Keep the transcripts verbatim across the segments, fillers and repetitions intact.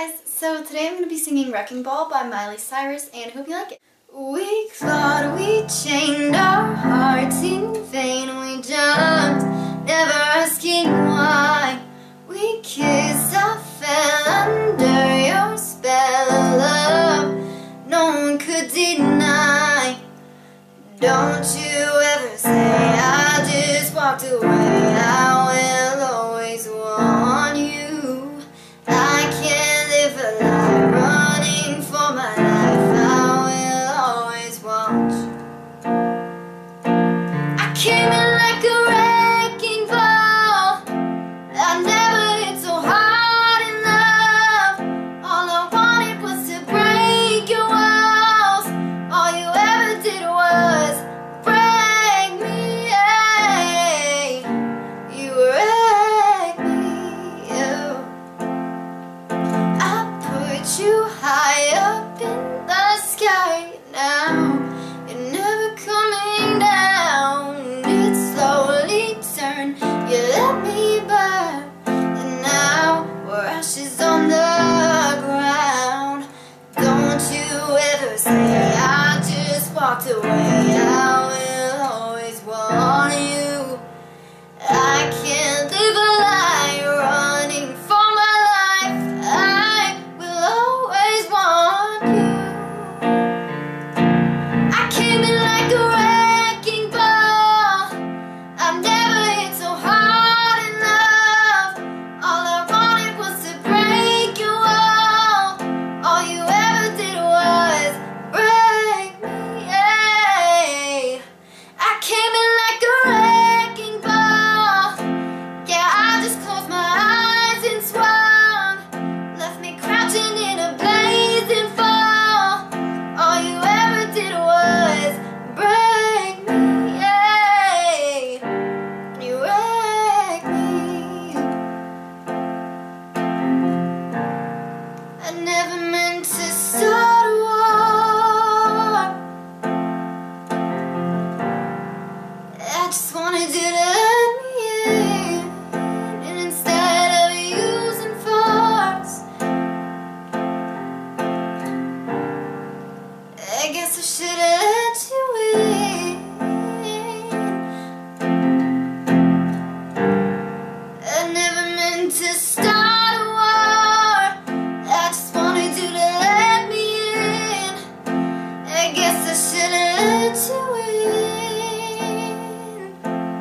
guys! So today I'm going to be singing Wrecking Ball by Miley Cyrus and hope you like it. We clawed, we chained our hearts in vain. We jumped, never asking why. We kissed, I fell under your spell of love. No one could deny. Don't you ever say I just walked away. I will always want you. I can't live a life running for my life. I will always want you. I came in like a wrecking ball. I never hit so hard in love. All I wanted was to break your walls. All you ever did was break me. Hey, you wrecked me. You. I put you high up in the sky. Now you're never coming down. It slowly turned. You let me burn, and now we're ashes on the ground. Don't you ever say I just walked away. I will always want you. I can't live a lie running for my life. I will always want you. I came in like a wrecking ball. I've never hit so hard in love. All I wanted was to break your wall. All you ever did was break me. Hey, I came in like a wrecking ball. Yeah, I just closed my eyes and swung. Left me crouching in a blazing fall. All you ever did was break me. Hey, you wrecked me. I never meant to start a war. I just wanted you to let me in, and instead of using force, I guess I should have let you in. I never meant to start a war. I just wanted you to let me in. I guess I should have let you in.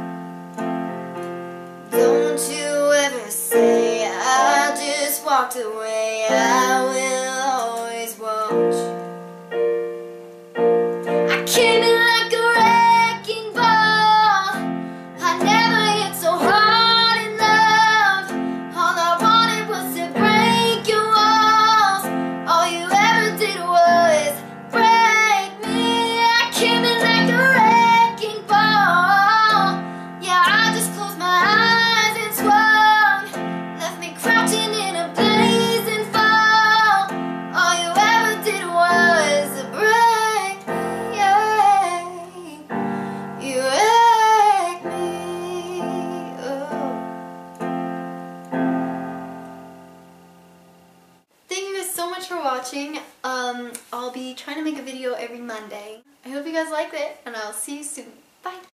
Don't you ever say I just walked away. I will always want you. I came in like a wrecking ball. I never hit so hard in love. All I wanted was to break your walls. All you ever did was break me. I came in like a wrecking ball. Yeah, I just closed my eyes and swung. Left me crouching in a blazing fall. All you ever did was break me. Yeah. You wrecked me. Oh. Thank you guys so much for watching. Um, I'll be trying to make a video every Monday. I hope you guys liked it, and I'll see you soon. Bye!